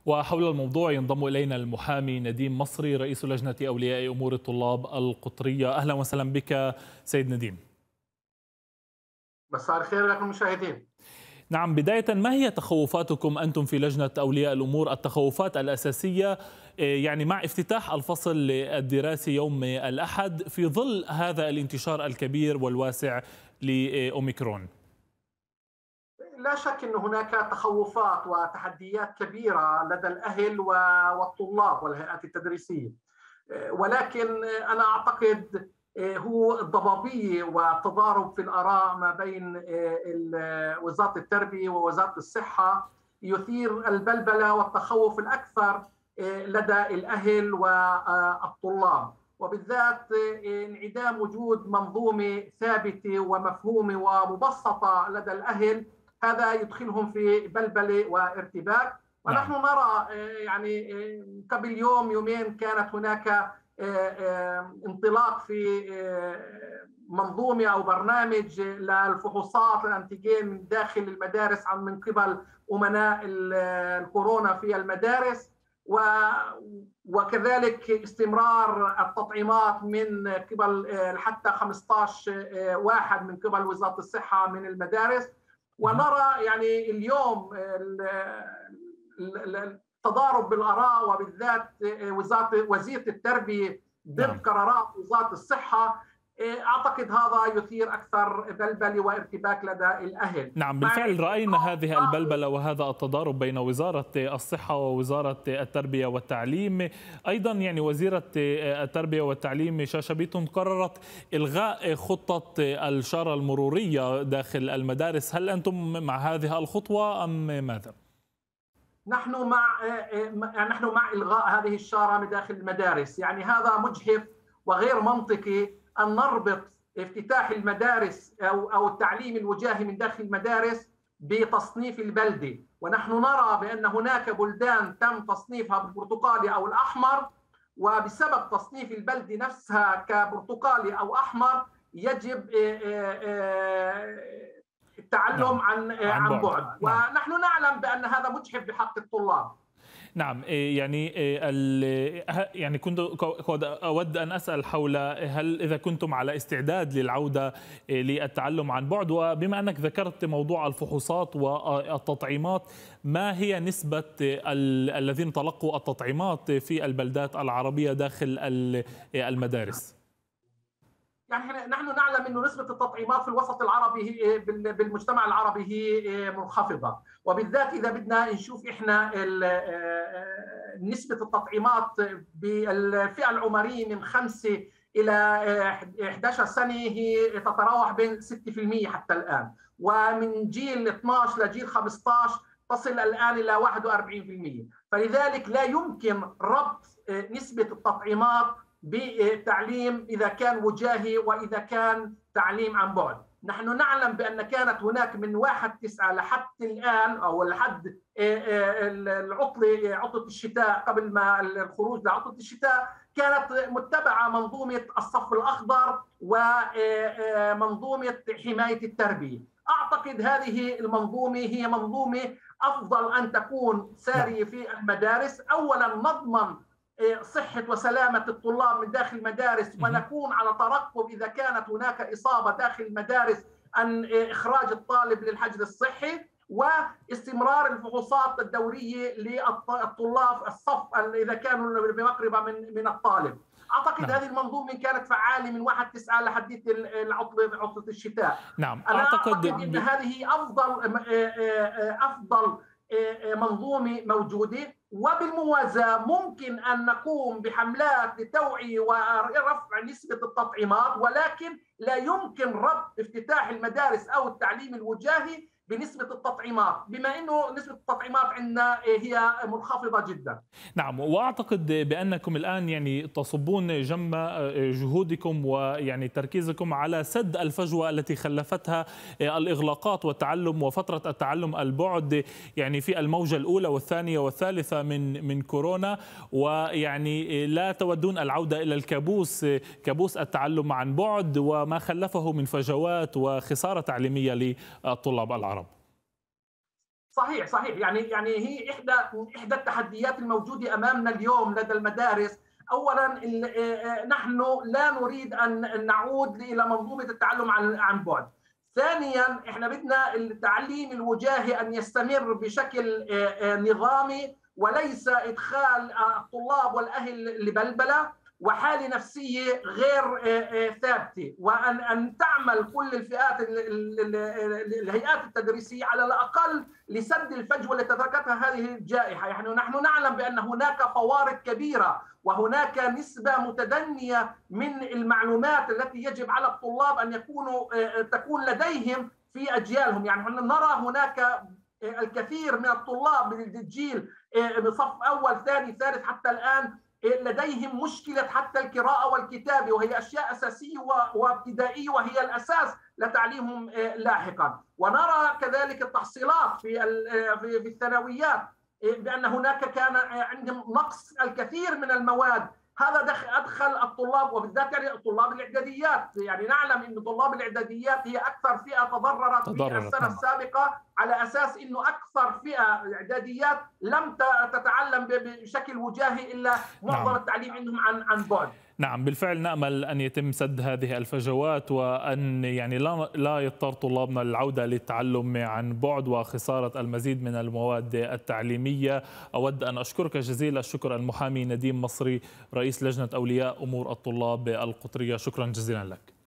وحول الموضوع ينضم إلينا المحامي نديم مصري رئيس لجنة أولياء أمور الطلاب القطرية. أهلا وسهلا بك سيد نديم. مساء الخير لكم المشاهدين. نعم، بداية ما هي تخوفاتكم أنتم في لجنة أولياء الأمور، التخوفات الأساسية يعني مع افتتاح الفصل الدراسي يوم الأحد في ظل هذا الانتشار الكبير والواسع لأوميكرون؟ لا شك أن هناك تخوفات وتحديات كبيرة لدى الأهل والطلاب والهيئات التدريسية، ولكن أنا أعتقد هو الضبابية والتضارب في الآراء ما بين وزارة التربية ووزارة الصحة يثير البلبلة والتخوف الأكثر لدى الأهل والطلاب، وبالذات انعدام وجود منظومة ثابتة ومفهومة ومبسطة لدى الأهل. هذا يدخلهم في بلبلة وارتباك. ونحن نرى يعني قبل يومين كانت هناك انطلاق في منظومة أو برنامج للفحوصات الأنتيجين من داخل المدارس من قبل أمناء الكورونا في المدارس، وكذلك استمرار التطعيمات من قبل حتى 15/1 من قبل وزارة الصحة من المدارس. ونرى يعني اليوم التضارب بالآراء، وبالذات وزيرة التربية ضد قرارات وزارة الصحة. أعتقد هذا يثير أكثر بلبلة وارتباك لدى الأهل. نعم، بالفعل رأينا هذه البلبلة وهذا التضارب بين وزارة الصحة ووزارة التربية والتعليم. أيضا يعني وزيرة التربية والتعليم شاشة بيتون قررت إلغاء خطة الشارة المرورية داخل المدارس. هل أنتم مع هذه الخطوة أم ماذا؟ نحن مع إلغاء هذه الشارة من داخل المدارس. يعني هذا مجحف وغير منطقي أن نربط افتتاح المدارس أو التعليم الوجاهي من داخل المدارس بتصنيف البلدة. ونحن نرى بأن هناك بلدان تم تصنيفها بالبرتقالي أو الأحمر، وبسبب تصنيف البلدة نفسها كبرتقالي أو أحمر يجب التعلم عن بعد. ونحن نعلم بأن هذا مجحف بحق الطلاب. نعم، يعني كنت أود أن أسأل حول هل إذا كنتم على استعداد للعودة للتعلم عن بعد، وبما أنك ذكرت موضوع الفحوصات والتطعيمات، ما هي نسبة الذين تلقوا التطعيمات في البلدات العربية داخل المدارس؟ يعني نحن نعلم أن نسبة التطعيمات في الوسط العربي بالمجتمع العربي هي منخفضة، وبالذات إذا بدنا نشوف إحنا نسبة التطعيمات بالفئة العمرية من 5 إلى 11 سنة هي تتراوح بين 6% حتى الآن، ومن جيل 12 لجيل 15 تصل الآن إلى 41%. فلذلك لا يمكن ربط نسبة التطعيمات بالتعليم إذا كان وجاهي وإذا كان تعليم عن بعد. نحن نعلم بأن كانت هناك من 1/9 لحد الآن أو لحد عطلة الشتاء، قبل ما الخروج لعطلة الشتاء، كانت متبعة منظومة الصف الأخضر ومنظومة حماية التربية. أعتقد هذه المنظومة هي منظومة أفضل أن تكون سارية في المدارس. أولا نضمن صحة وسلامة الطلاب من داخل المدارس، ونكون على ترقب إذا كانت هناك إصابة داخل المدارس أن إخراج الطالب للحجر الصحي، واستمرار الفحوصات الدورية للطلاب الصف إذا كانوا بمقربة من الطالب. أعتقد هذه المنظومة كانت فعالة من 1/9 لحد عطلة الشتاء. نعم، أنا أعتقد أن هذه أفضل منظومة موجودة. وبالموازاة ممكن أن نقوم بحملات لتوعية ورفع نسبة التطعيمات، ولكن لا يمكن ربط افتتاح المدارس أو التعليم الوجاهي بنسبة التطعيمات، بما أنه نسبة التطعيمات عندنا هي منخفضة جدا. نعم، وأعتقد بأنكم الآن يعني تصبون جم جهودكم ويعني تركيزكم على سد الفجوة التي خلفتها الإغلاقات والتعلم وفترة التعلم البعد، يعني في الموجة الأولى والثانية والثالثة من كورونا، ويعني لا تودون العودة إلى الكابوس، كابوس التعلم عن بعد وما خلفه من فجوات وخسارة تعليمية للطلاب العرب. صحيح يعني هي احدى التحديات الموجوده امامنا اليوم لدى المدارس. اولا نحن لا نريد ان نعود الى منظومه التعلم عن بعد. ثانيا احنا بدنا التعليم الوجاهي ان يستمر بشكل نظامي، وليس ادخال الطلاب والاهل لبلبله وحاله نفسيه غير ثابته، وان تعمل كل الفئات الهيئات التدريسيه على الاقل لسد الفجوه التي تركتها هذه الجائحه. يعني نحن نعلم بان هناك فوارق كبيره وهناك نسبه متدنيه من المعلومات التي يجب على الطلاب ان تكون لديهم في اجيالهم. يعني نرى هناك الكثير من الطلاب من الجيل بصف اول ثاني ثالث حتى الان لديهم مشكلة حتى القراءة والكتابة، وهي أشياء أساسية وابتدائية وهي الأساس لتعليمهم لاحقا. ونرى كذلك التحصيلات في الثانويات بأن هناك كان عندهم نقص الكثير من المواد. هذا أدخل الطلاب وبالذات يعني طلاب الإعداديات. يعني نعلم أن طلاب الإعداديات هي أكثر فئة تضررت في السنة السابقة، على أساس أنه أكثر فئة إعداديات لم تتعلم بشكل وجاهي إلا معظم التعليم عندهم عن بعد. نعم بالفعل نأمل أن يتم سد هذه الفجوات، وأن يعني لا يضطر طلابنا للعودة للتعلم عن بعد وخسارة المزيد من المواد التعليمية. أود أن أشكرك جزيل الشكر المحامي نديم مصري رئيس لجنة أولياء أمور الطلاب القطرية، شكرا جزيلا لك.